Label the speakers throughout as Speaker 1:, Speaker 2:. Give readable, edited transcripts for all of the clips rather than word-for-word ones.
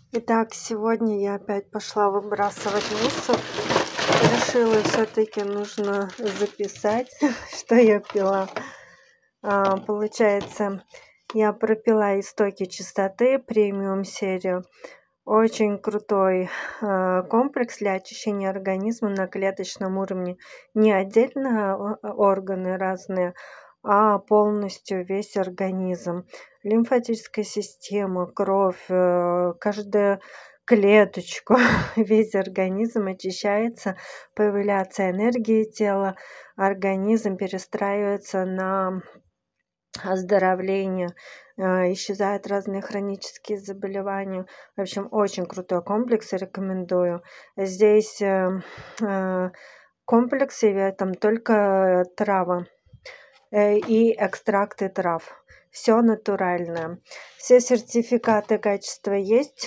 Speaker 1: Итак, сегодня я опять пошла выбрасывать мусор. Решила, все-таки нужно записать, что я пила. Получается, я пропила истоки чистоты премиум серию. Очень крутой комплекс для очищения организма на клеточном уровне. Не отдельно органы разные, а полностью весь организм. Лимфатическая система, кровь, каждая клеточку, весь организм очищается, появляется энергия тела, организм перестраивается на оздоровление, исчезают разные хронические заболевания. В общем, очень крутой комплекс, рекомендую. Здесь в комплексе там только травы и экстракты трав. Все натуральное. Все сертификаты качества есть.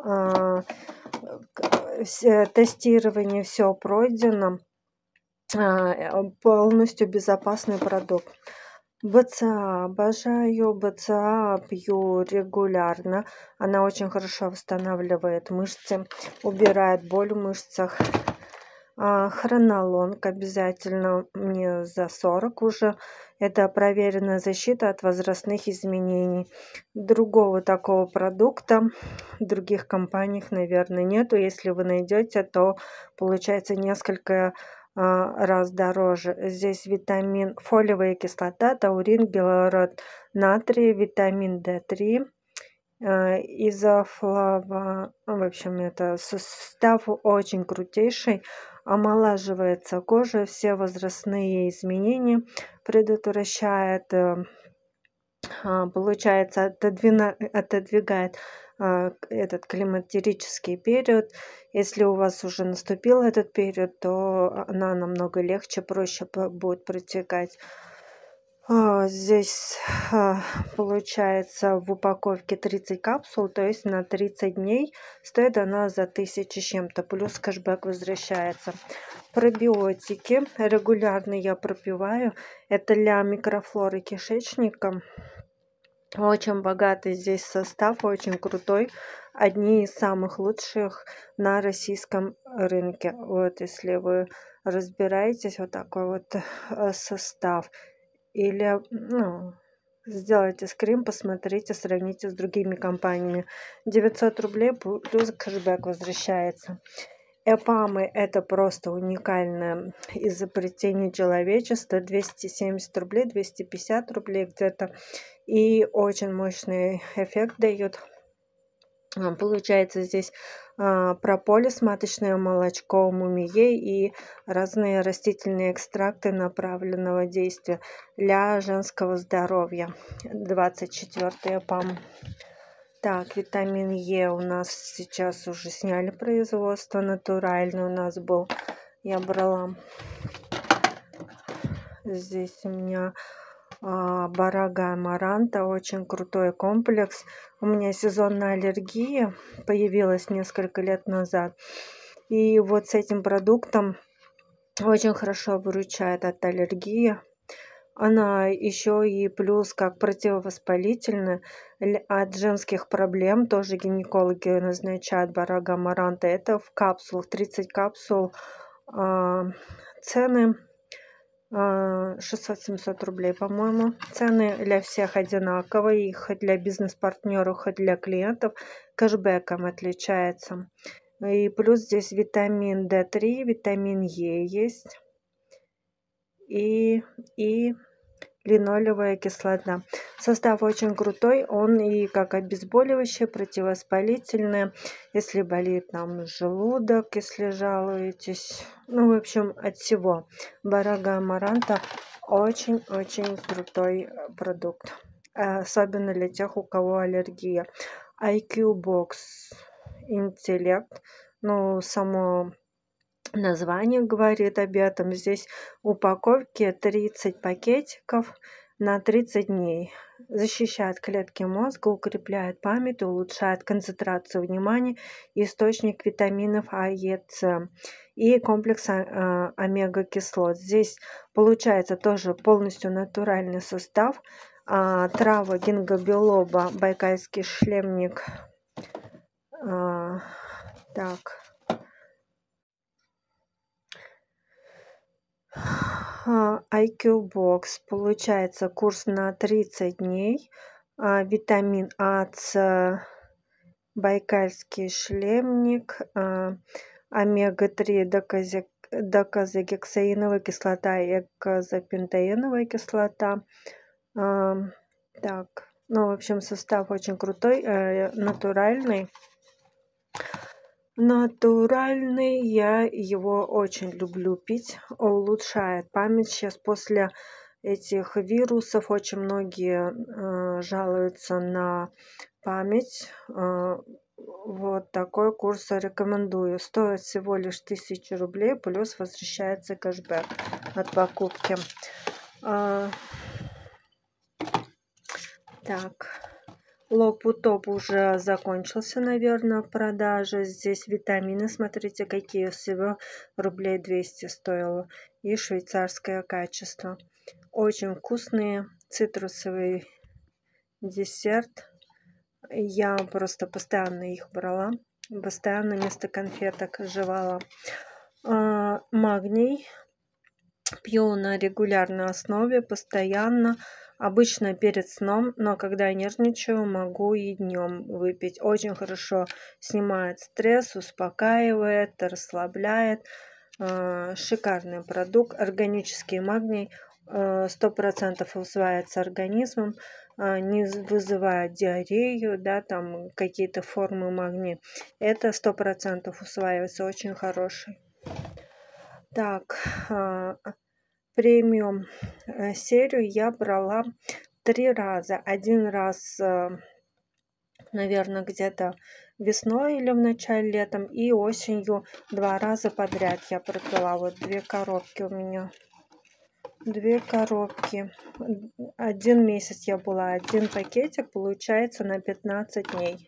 Speaker 1: Тестирование все пройдено. Полностью безопасный продукт. БЦА. Обожаю БЦА, пью регулярно. Она очень хорошо восстанавливает мышцы, убирает боль в мышцах. Хронолонг обязательно, мне за 40 уже. Это проверенная защита от возрастных изменений. Другого такого продукта в других компаниях, наверное, нету. Если вы найдете, то получается несколько раз дороже. Здесь витамин, фолиевая кислота, таурин, белород натрия, витамин D3, изофлава. В общем, это состав очень крутейший. Омолаживается кожа, все возрастные изменения предотвращает, получается, отодвигает этот климактерический период. Если у вас уже наступил этот период, то она намного легче, проще будет протекать. Здесь получается в упаковке 30 капсул, то есть на 30 дней. Стоит она за 1000 с чем-то, плюс кэшбэк возвращается. Пробиотики регулярно я пропиваю. Это для микрофлоры кишечника. Очень богатый здесь состав, очень крутой. Одни из самых лучших на российском рынке. Вот если вы разбираетесь, вот такой вот состав. Или сделайте скрин, посмотрите, сравните с другими компаниями. 900 рублей плюс кэшбэк возвращается. Эпамы – это просто уникальное изобретение человечества. 270 рублей, 250 рублей где-то. И очень мощный эффект дает. Получается здесь прополис, маточное молочко, мумией и разные растительные экстракты направленного действия для женского здоровья. 24 ПАМ. Так, витамин Е у нас сейчас уже сняли производство, натуральный у нас был. Я брала. Здесь у меня Барага Амаранта, очень крутой комплекс. У меня сезонная аллергия появилась несколько лет назад. И вот с этим продуктом очень хорошо выручает от аллергии. Она еще и плюс как противовоспалительная. От женских проблем тоже гинекологи назначают Барага Амаранта. Это в капсулах, 30 капсул. Цены 600-700 рублей, по-моему. Цены для всех одинаковые, хоть для бизнес-партнеров, хоть для клиентов. Кэшбэком отличается. И плюс здесь витамин D3, витамин Е есть. И линолевая кислота. Состав очень крутой, он и как обезболивающее, противовоспалительное, если болит там желудок, если жалуетесь, в общем, от всего. Барага Амаранта очень-очень крутой продукт, особенно для тех, у кого аллергия. IQ Box интеллект, само название говорит об этом. Здесь в упаковке 30 пакетиков на 30 дней. Защищает клетки мозга, укрепляет память, улучшает концентрацию внимания, источник витаминов А, Е, С и комплекс омега-кислот. Здесь получается тоже полностью натуральный состав. Трава гингобилоба, байкальский шлемник, Так. IQ Box. Получается курс на 30 дней. Витамин А, С, байкальский шлемник, омега-3, докозагексаиновая кислота и экозапентаиновая кислота. Так, ну, в общем, состав очень крутой, натуральный. Натуральный, я его очень люблю пить, улучшает память. Сейчас после этих вирусов очень многие жалуются на память. Вот такой курс рекомендую. Стоит всего лишь 1000 рублей, плюс возвращается кэшбэк от покупки. Так. Лопутоп уже закончился, наверное, в продаже. Здесь витамины, смотрите, какие, всего рублей 200 стоило. И швейцарское качество. Очень вкусные, цитрусовый десерт. Я просто постоянно их брала. Постоянно вместо конфеток жевала. Магний. Пью на регулярной основе, постоянно. Обычно перед сном, но когда я нервничаю, могу и днем выпить. Очень хорошо снимает стресс, успокаивает, расслабляет. Шикарный продукт. Органический магний 100% усваивается организмом, не вызывает диарею, да, там какие-то формы магния. Это 100% усваивается, очень хороший. Так, премиум серию я брала 3 раза. Один раз, наверное, где-то весной или в начале летом, и осенью 2 раза подряд я пропила. Вот 2 коробки у меня. 2 коробки. 1 месяц я была. 1 пакетик получается на 15 дней.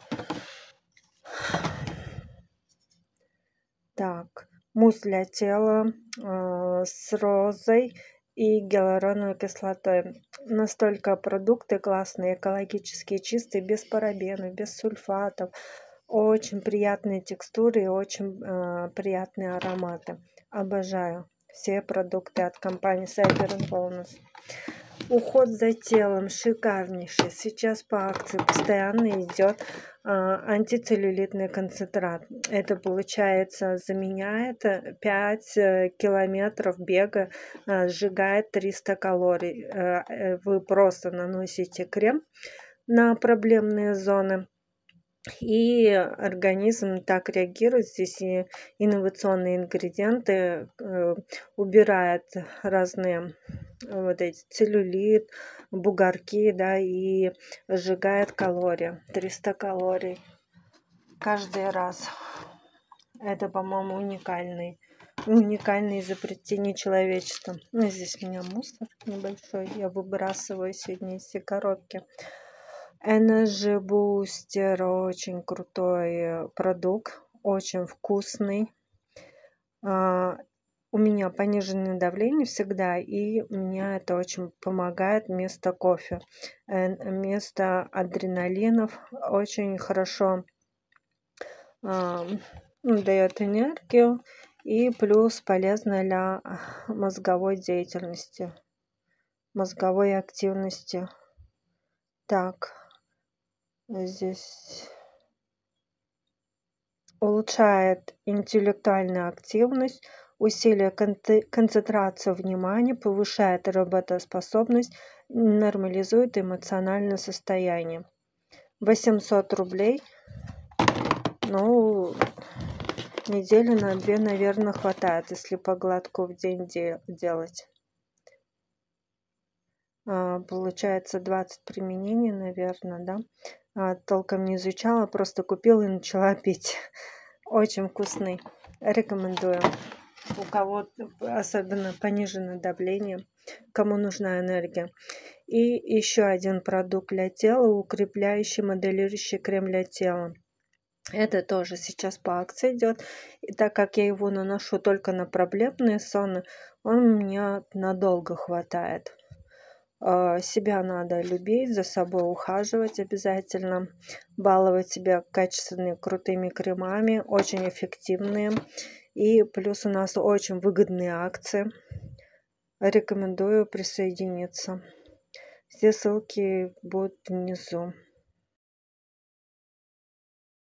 Speaker 1: Так. Мусс для тела с розой и гиалуроновой кислотой. Настолько продукты классные, экологические, чистые, без парабенов, без сульфатов. Очень приятные текстуры и очень приятные ароматы. Обожаю все продукты от компании Cyber Wellness. Уход за телом шикарнейший. Сейчас по акции постоянно идет антицеллюлитный концентрат. Это получается заменяет 5 километров бега, сжигает 300 калорий. Вы просто наносите крем на проблемные зоны, и организм так реагирует. Здесь и инновационные ингредиенты, убирает разные вот эти целлюлит, бугорки, да, и сжигает калории, 300 калорий каждый раз. Это, по-моему, уникальное изобретение человечества. Ну, здесь у меня мусор небольшой, я выбрасываю сегодня все коробки. Energy Booster, очень крутой продукт, очень вкусный. У меня пониженное давление всегда, и меня это очень помогает вместо кофе, вместо адреналинов. Очень хорошо дает энергию и плюс полезно для мозговой деятельности, мозговой активности. Так, здесь улучшает интеллектуальную активность, усиливает концентрацию внимания, повышает работоспособность, нормализует эмоциональное состояние. 800 рублей. Ну, недели на 2, наверное, хватает, если по глотку в день делать. Получается 20 применений, наверное, да. Толком не изучала, просто купила и начала пить. Очень вкусный. Рекомендую. У кого особенно пониженное давление, кому нужна энергия. И еще один продукт для тела, укрепляющий, моделирующий крем для тела. Это тоже сейчас по акции идет. И так как я его наношу только на проблемные зоны, он у меня надолго хватает. Себя надо любить, за собой ухаживать обязательно, баловать себя качественными крутыми кремами, очень эффективные. И плюс у нас очень выгодные акции. Рекомендую присоединиться. Все ссылки будут внизу.